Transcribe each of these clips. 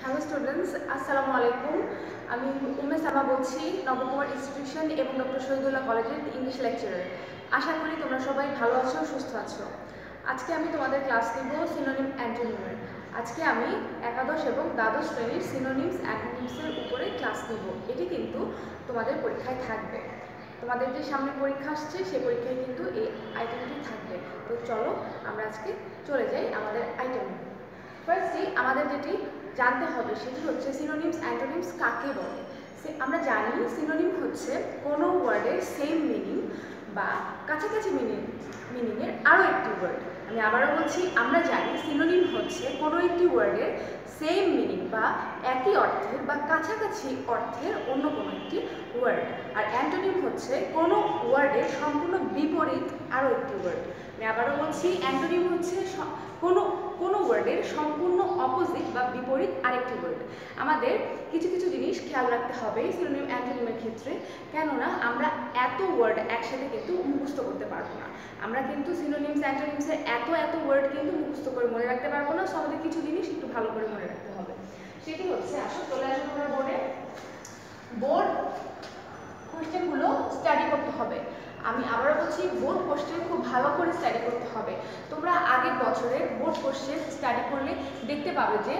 Hello students, আসসালামু আলাইকুম। আমি উমে সামা বলছি, নবকুমার ইনস্টিটিউশন এবং ডক্টর শহীদুল্লাহ কলেজের ইংলিশ লেকচারার। আশা করি তোমরা সবাই ভালো আছো, সুস্থ আছো। আজকে আমি তোমাদের ক্লাস নিব সিনোনিম অ্যান্টোনিমের। আজকে আমি একাদশ এবং দ্বাদশ শ্রেণীর সিনোনিমস অ্যান্টোনিমসের উপরে ক্লাস নিব। এটি কিন্তু তোমাদের পরীক্ষায় থাকবে। তোমাদের যে সামনে পরীক্ষা আসছে সেই পরীক্ষায় কিন্তু এই আইটেমটি থাকবে। তো চলো আমরা আজকে চলে যাই আমাদের আইটেমে। ফার্স্টলি আমাদের যেটি জানতে হবে সেটি হচ্ছে সিনোনিমস অ্যান্টোনিমস কাকে বলে। আমরা জানি সিনোনিম হচ্ছে কোনো ওয়ার্ডের সেম মিনিং বা কাছাকাছি মিনিংয়ের আরও একটি ওয়ার্ড। আমি আবারও বলছি, আমরা জানি সিনোনিম হচ্ছে কোনো একটি ওয়ার্ডের সেম মিনিং বা একই অর্থের বা কাছাকাছি অর্থের অন্য কোনো একটি ওয়ার্ড। আর অ্যান্টোনিম হচ্ছে কোনো ওয়ার্ডের সম্পূর্ণ বিপরীত আরও একটি ওয়ার্ড। আমি আবারও বলছি, অ্যান্টোনিম হচ্ছে কোনো ওয়ার্ডের সম্পূর্ণ অপোজিট বা বিপরীত আরেকটি ওয়ার্ড। আমাদের কিছু কিছু জিনিস খেয়াল রাখতে হবে সিনোনিম অ্যান্টোনিমের ক্ষেত্রে, কেননা আমরা এত ওয়ার্ড একসাথে কিন্তু মুখস্থ করতে পারবো না। আমরা কিন্তু সিনোনিমস অ্যান্টোনিমসের এত ওয়ার্ড কিন্তু মুখস্থ করে মনে রাখতে পারবো না। সো আমাদের কিছু জিনিস একটু ভালো করে মনে রাখতে হবে। সেটি হচ্ছে, চলে আসবো আমরা বোর্ড কোয়েশ্চেনগুলো স্টাডি করতে হবে। আমি আবারও বলছি, বোর্ড কোশ্চেন খুব ভালো করে স্টাডি করতে হবে। তোমরা আগের বছরের বোর্ড কোশ্চেন স্টাডি করলে দেখতে পাবে যে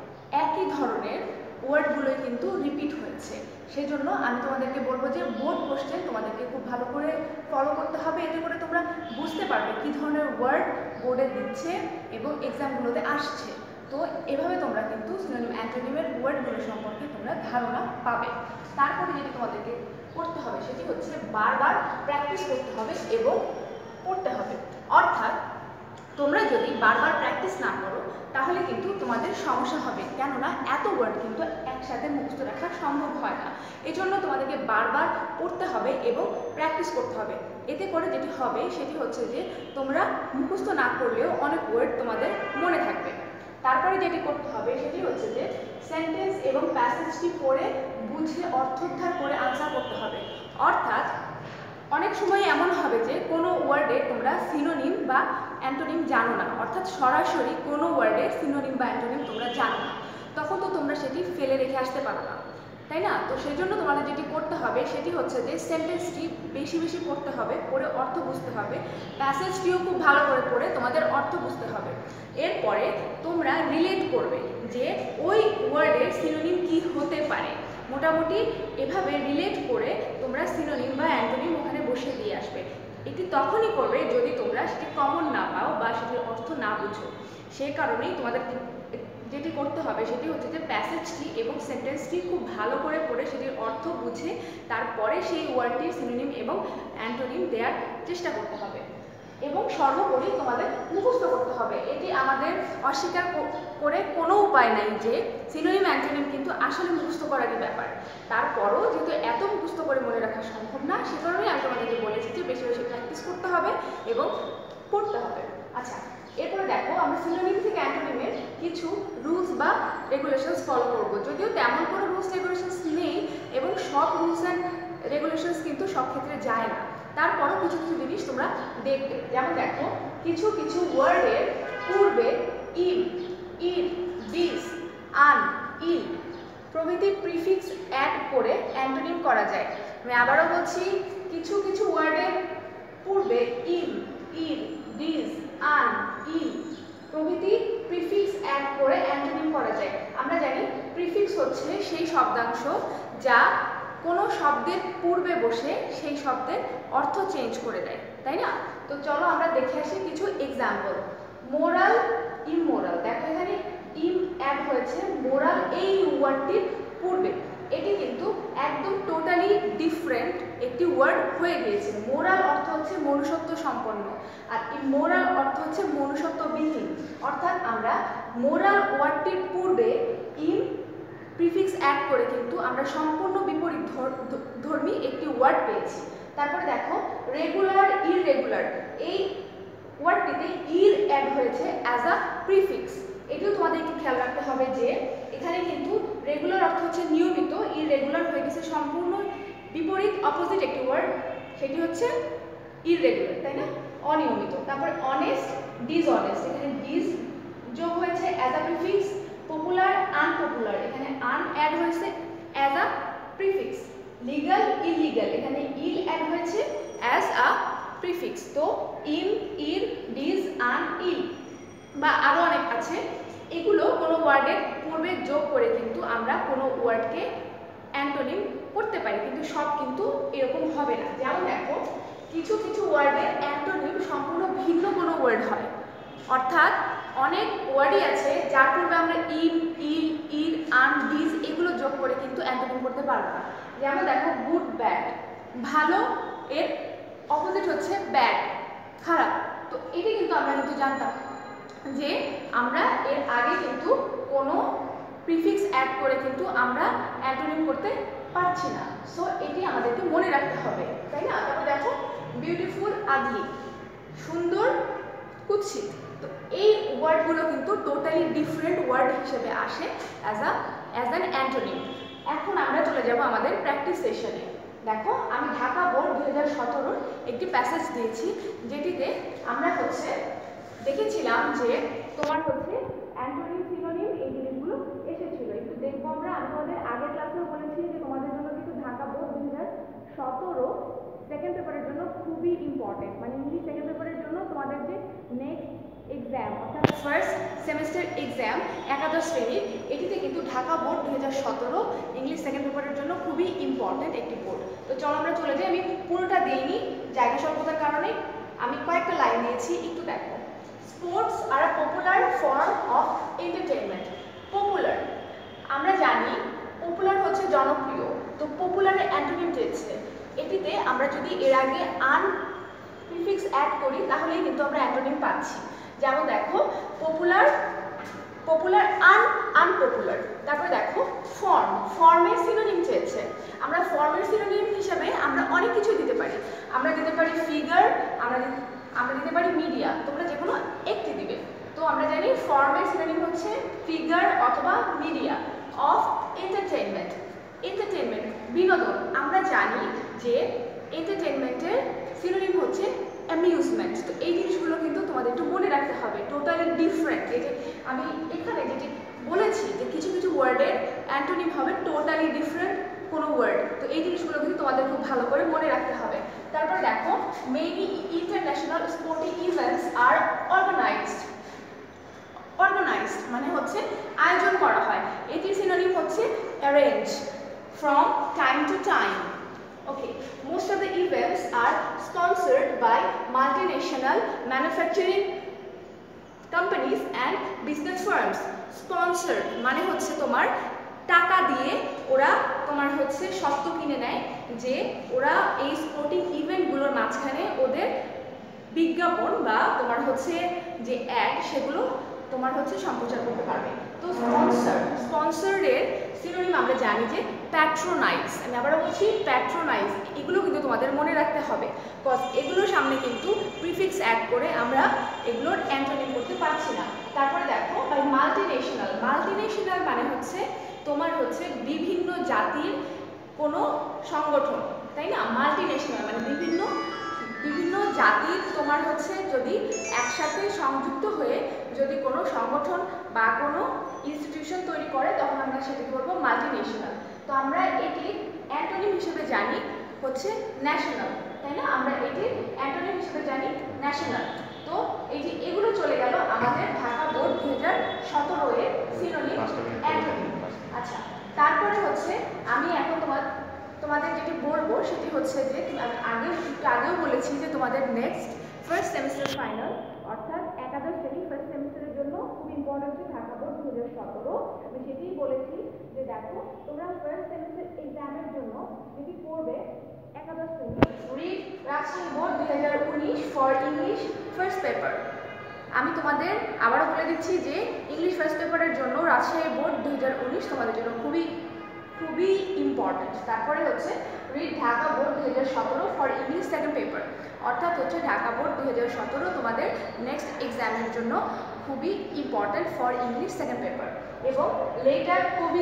একই ধরনের ওয়ার্ডগুলোই কিন্তু রিপিট হয়েছে। সেই জন্য আমি তোমাদেরকে বলবো যে বোর্ড কোশ্চেন তোমাদেরকে খুব ভালো করে ফলো করতে হবে। এতে করে তোমরা বুঝতে পারবে কী ধরনের ওয়ার্ড বোর্ডে দিচ্ছে এবং এক্সামগুলোতে আসছে। তো এভাবে তোমরা কিন্তু সিনোনিম অ্যান্টোনিমের ওয়ার্ডগুলো সম্পর্কে তোমরা ধারণা পাবে। তারপরে যেটি তোমাদেরকে করতে হবে সেটি হচ্ছে বারবার প্র্যাকটিস করতে হবে এবং পড়তে হবে। অর্থাৎ তোমরা যদি বারবার প্র্যাকটিস না করো তাহলে কিন্তু তোমাদের সমস্যা হবে, কেননা এত ওয়ার্ড কিন্তু একসাথে মুখস্থ রাখা সম্ভব হয় না। এজন্য তোমাদেরকে বারবার পড়তে হবে এবং প্র্যাকটিস করতে হবে। এতে করে যেটি হবে সেটি হচ্ছে যে তোমরা মুখস্থ না করলেও অনেক ওয়ার্ড তোমাদের মনে থাকবে। তারপরে যেটি করতে হবে সেটি হচ্ছে যে সেন্টেন্স এবং প্যাসেজটি পড়ে বুঝে অর্থোদ্ধার করে আনসার করতে হবে। অর্থাৎ অনেক সময় এমন হবে যে কোনো ওয়ার্ডে তোমরা সিনোনিম বা অ্যান্টোনিম জানো না, অর্থাৎ সরাসরি কোনো ওয়ার্ডের সিনোনিম বা অ্যান্টোনিম তোমরা জানো না, তখন তো তোমরা সেটি ফেলে রেখে আসতে পারো না, তাই না? তো সেই জন্য তোমাদের যেটি করতে হবে সেটি হচ্ছে যে সেন্টেন্সটি বেশি বেশি পড়তে হবে, পড়ে অর্থ বুঝতে হবে। প্যাসেজটিও খুব ভালো করে পড়ে তোমাদের অর্থ বুঝতে হবে। এরপরে তোমরা রিলেট করবে যে ওই ওয়ার্ডের সিনোনিম কি হতে পারে। মোটামুটি এভাবে রিলেট করে তোমরা সিনোনিম বা অ্যান্টোনিম ওখানে বসে দিয়ে আসবে। এটি তখনই করবে যদি তোমরা সেটি কমন না পাও বা সেটির অর্থ না বুঝো। সেই কারণেই তোমাদের যেটি করতে হবে সেটি হচ্ছে যে প্যাসেজটি এবং সেন্টেন্সটি খুব ভালো করে পড়ে সেটির অর্থ বুঝে তারপরে সেই ওয়ার্ডটির সিনোনিম এবং অ্যান্টোনিম দেওয়ার চেষ্টা করতে হবে এবং সর্বোপরি তোমাদের মুখস্থ করতে হবে। এটি আমাদের অস্বীকার করে কোনো উপায় নাই যে সিনোনিম অ্যান্টোনিম কিন্তু আসলে মুখস্থ করারই ব্যাপার। তারপরও যেহেতু এত মুখস্থ করে মনে রাখা সম্ভব না, সে কারণেই আমি তোমাদেরকে বলেছি যে বেশি বেশি প্র্যাকটিস করতে হবে এবং পড়তে হবে। আচ্ছা, এরপরে দেখো আমরা সিনোনিম থেকে অ্যান্টোনিমের কিছু রুলস বা রেগুলেশনস ফলো করব। যদিও তেমন কোনো রুলস রেগুলেশনস নেই এবং সব রুলস অ্যান্ড রেগুলেশনস কিন্তু সব ক্ষেত্রে যায় না, তারপরও কিছু কিছু জিনিস তোমরা দেখবে। যেমন দেখো, কিছু কিছু ওয়ার্ডের পূর্বে ইম, ইট, দিস, আন, ইল প্রভৃতি প্রিফিক্স অ্যাড করে অ্যান্টোনিম করা যায়। আমি আবারও বলছি, কিছু কিছু ওয়ার্ডের পূর্বে ইম, ইট, দিস, আন, ইল প্রভৃতি প্রিফিক্স অ্যাড করে অ্যান্টোনিম করা যায়। আমরা জানি প্রিফিক্স হচ্ছে সেই শব্দাংশ যা কোনো শব্দের পূর্বে বসে সেই শব্দের অর্থ চেঞ্জ করে দেয়, তাই না? তো চলো আমরা দেখে আসি কিছু এক্সাম্পল। Moral, immoral. দেখো এখানে ইম অ্যাড হয়েছে মোরাল এই ওয়ার্ডটির পূর্বে। এটি কিন্তু একদম টোটালি ডিফারেন্ট একটি ওয়ার্ড হয়ে গিয়েছে। মোরাল অর্থ হচ্ছে মনুষ্যত্ব সম্পন্ন আর ইমোরাল অর্থ হচ্ছে মনুষ্যত্ববিহীন। অর্থাৎ আমরা মোরাল ওয়ার্ডটির পূর্বে ইম প্রিফিক্স অ্যাড করে কিন্তু আমরা সম্পূর্ণ বিপরীত ধর্মী একটি ওয়ার্ড পেয়েছি। তারপরে দেখো রেগুলার, ইররেগুলার। এই ওয়ার্ডটিতে ইর অ্যাড হয়েছে অ্যাজ আ প্রিফিক্স। এটিও তোমাদের একটু খেয়াল রাখতে হবে যে এখানে কিন্তু রেগুলার অর্থ হচ্ছে নিয়মিত, ইররেগুলার হয়ে গেছে সম্পূর্ণ বিপরীত অপোজিট একটি ওয়ার্ড, সেটি হচ্ছে ইররেগুলার, তাই না? অনিয়মিত। তারপরে অনেস্ট, ডিসঅনেস্ট। এখানে ডিস যোগ হয়েছে as a prefix. Popular, unpopular. Unpopular, এখানে আন অ্যাড হয়েছে as a prefix. Legal illegal, এখানে ইল অ্যাড হয়েছে অ্যাজ আ প্রিফিক্স। তো ইম, ইর, ডিজ, আন, ইল বা আরও অনেক আছে। এগুলো কোনো ওয়ার্ডের পূর্বে যোগ করে কিন্তু আমরা কোনো ওয়ার্ডকে অ্যান্টোনিম করতে পারি, কিন্তু সব কিন্তু এরকম হবে না। যেমন দেখো, কিছু কিছু ওয়ার্ডের অ্যান্টোনিম সম্পূর্ণ ভিন্ন কোনো ওয়ার্ড হয়, অর্থাৎ অনেক ওয়ার্ডই আছে যার পূর্বে আমরা ইম, ইল, ইর, আন, ডিজ এগুলো যোগ করে কিন্তু অ্যান্টোনিম করতে পারবো না। যেমন দেখো, গুড, ব্যাড, ভালো এর অপোজিট হচ্ছে ব্যাড, খারাপ। তো এটা কিন্তু আমরা কিন্তু জানতাম যে আমরা এর আগে কিন্তু কোনো প্রিফিক্স অ্যাড করে কিন্তু আমরা অ্যান্টোনিম করতে পারছি না। সো এটি আমাদেরকে মনে রাখতে হবে, তাই না? তারপর দেখো, বিউটিফুল, আগলি, সুন্দর, কুৎসিত। তো এই ওয়ার্ডগুলো কিন্তু টোটালি ডিফারেন্ট ওয়ার্ড হিসেবে আসে অ্যাজ অ্যান অ্যান্টোনিম। এখন আমরা চলে যাব আমাদের প্র্যাকটিস সেশনে। দেখো, আমি ঢাকা বোর্ড 2017 একটি প্যাসেজ দিয়েছি, যেটিতে আমরা হচ্ছে দেখেছিলাম যে তোমার হচ্ছে অ্যান্টোনিম, সিনোনিম এই জিনিসগুলো এসেছিল। একটু দেখবো আমরা। আমি তোমাদের আগের ক্লাসেও বলেছি যে তোমাদের জন্য কিন্তু ঢাকা বোর্ড 2017 সেকেন্ড পেপারের জন্য খুবই ইম্পর্টেন্ট, মানে ইংলিশ সেকেন্ড পেপারের জন্য তোমাদের যে নেক্সট এক্সাম অর্থাৎ ফার্স্ট সেমিস্টার এক্সাম একাদশ শ্রেণীর, এটিতে কিন্তু ঢাকা বোর্ড 2017 ইংলিশ সেকেন্ড পেপারের জন্য খুবই ইম্পর্টেন্ট একটি বোর্ড। তো চলো আমরা চলে যাই। আমি পুরোটা দিইনি জায়গা স্বল্পতার কারণে, আমি কয়েকটা লাইন দিয়েছি, একটু দেখো। Sports are a popular form of entertainment. Popular, আমরা জানি পপুলার হচ্ছে জনপ্রিয়। তো পপুলারের অ্যান্টোনিম চেয়েছে, এটিতে আমরা যদি এর আগে আন প্রিফিক্স অ্যাড করি তাহলেই কিন্তু আমরা অ্যান্টোনিম পাচ্ছি। যেমন দেখো, পপুলার, পপুলার, আনপপুলার। তারপরে দেখো, ফর্ম, ফর্মের সিনোনিম চেয়েছে। আমরা ফর্মের সিনোনিম হিসাবে আমরা অনেক কিছু দিতে পারি। আমরা দিতে পারি ফিগার, আমরা দিতে পারি মিডিয়া, তোমরা যে কোনো একটি দিবে। তো আমরা জানি ফর্মের সিনোনিম হচ্ছে ফিগার অথবা মিডিয়া। অফ এন্টারটেইনমেন্ট, এন্টারটেইনমেন্ট বিনোদন, আমরা জানি যে এন্টারটেইনমেন্টের সিনোনিম হচ্ছে অ্যামিউজমেন্ট। তো এই জিনিসগুলো কিন্তু তোমাদের একটু মনে রাখতে হবে, টোটালি ডিফারেন্ট। এই যে আমি এখানে যেটি বলেছি যে কিছু কিছু ওয়ার্ডের অ্যান্টোনিম হবে টোটালি ডিফারেন্ট কোনো ওয়ার্ড। তো এই জিনিসগুলো কিন্তু তোমাদের খুব ভালো করে মনে রাখতে হবে। তারপর দেখো, many international sporting events are organised. Organised মানে হচ্ছে আয়োজন করা হয়, এটির সিনোনিম হচ্ছে arrange. From time to time, okay, most of the events are sponsored by multinational manufacturing companies and business firms. Sponsored মানে হচ্ছে তোমার টাকা দিয়ে ওরা তোমার হচ্ছে সত্ত্ব কিনে নেয়, যে ওরা এই স্পোর্টিং ইভেন্টগুলোর মাঝখানে ওদের বিজ্ঞাপন বা তোমার হচ্ছে যে অ্যাড সেগুলো তোমার হচ্ছে সম্প্রচার করতে পারবে। তো স্পন্সর, স্পন্সরের সিনোনিম আমরা জানি যে প্যাট্রোনাইজ। আমি আবারও বলছি প্যাট্রোনাইজ। এগুলো কিন্তু তোমাদের মনে রাখতে হবে, বিকজ এগুলোর সামনে কিন্তু প্রিফিক্স অ্যাড করে আমরা এগুলোর অ্যান্টোনিম করতে পারছি না। তারপরে দেখো, বাই মাল্টিনেশনাল। মাল্টিনেশনাল মানে হচ্ছে তোমার হচ্ছে বিভিন্ন জাতির কোনো সংগঠন, তাই না? মাল্টিনেশনাল মানে বিভিন্ন বিভিন্ন জাতির তোমার হচ্ছে যদি একসাথে সংযুক্ত হয়ে যদি কোনো সংগঠন বা কোনো ইনস্টিটিউশন তৈরি করে তখন আমরা সেটাকে বলবো মাল্টিনেশনাল। তো আমরা এটি অ্যান্টোনিম হিসেবে জানি হচ্ছে ন্যাশনাল, তাই না? আমরা এটি অ্যান্টোনিম হিসেবে জানি ন্যাশনাল। তো এই যে এগুলো চলে গেল আমাদের ঢাকা বোর্ড 2017 এর সিনোনিম অ্যান্টোনিম। আচ্ছা, তারপরে হচ্ছে আমি এখন তোমাদের যেটি বলবো সেটি হচ্ছে যে আমি একটু আগেও বলেছি যে তোমাদের নেক্সট ফার্স্ট সেমিস্টার ফাইনাল অর্থাৎ একাদশ শ্রেণী ফার্স্ট সেমিস্টারের জন্য খুব ইম্পর্টেন্ট হচ্ছে ঢাকা বোর্ড 2017। আমি সেটাই বলেছি যে দেখো, তোমরা ফার্স্ট সেমিস্টার এক্সামের জন্য যেটি পড়বে একাদশ শ্রেণী read Rajshahi board 2019 for English first paper. আমি তোমাদের আবারও বলে দিচ্ছি যে ইংলিশ ফার্স্ট পেপারের জন্য রাজশাহী বোর্ড 2019 তোমাদের জন্য খুবই ইম্পর্টেন্ট। তারপরে হচ্ছে read Dhaka board 2017 for English second paper, অর্থাৎ হচ্ছে ঢাকা বোর্ড 2017 তোমাদের নেক্সট এক্সামের জন্য খুবই important for English second paper. এবং লেটার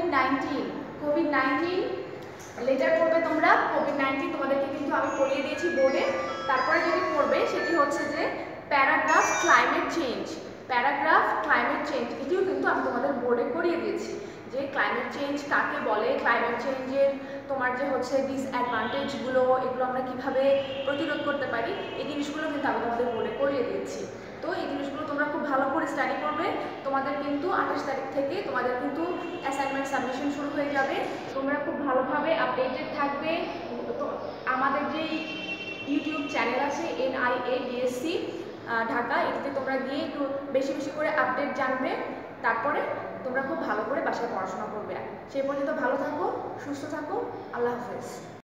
কোভিড-19 লেটার পড়বে তোমরা। কোভিড-19 তোমাদেরকে কিন্তু আমি পড়িয়ে দিয়েছি বোর্ডে। তারপরে যেটি পড়বে সেটি হচ্ছে যে paragraph climate change. Paragraph climate change এটিও কিন্তু আমি তোমাদের বোর্ডে করিয়ে দিয়েছি যে ক্লাইমেট চেঞ্জ কাকে বলে, ক্লাইমেট চেঞ্জের তোমার যে হচ্ছে ডিসঅ্যাডভান্টেজগুলো, এগুলো আমরা কীভাবে প্রতিরোধ করতে পারি, এই জিনিসগুলো কিন্তু আমি তোমাদের বলে করিয়ে দিচ্ছি। তো এই জিনিসগুলো তোমরা খুব ভালো করে স্টাডি করবে। তোমাদের কিন্তু 28 তারিখ থেকে তোমাদের কিন্তু অ্যাসাইনমেন্ট সাবমিশন শুরু হয়ে যাবে। তোমরা খুব ভালোভাবে আপডেটেড থাকবে। তো আমাদের যেই ইউটিউব চ্যানেল আছে NIADSC ঢাকা, এটাতে তোমরা গিয়ে একটু বেশি বেশি করে আপডেট জানবে। তারপরে তোমরা খুব ভালো করে বাসায় পড়াশোনা করবে। সেই পর্যন্ত ভালো থাকো, সুস্থ থাকো। আল্লাহ হাফেজ।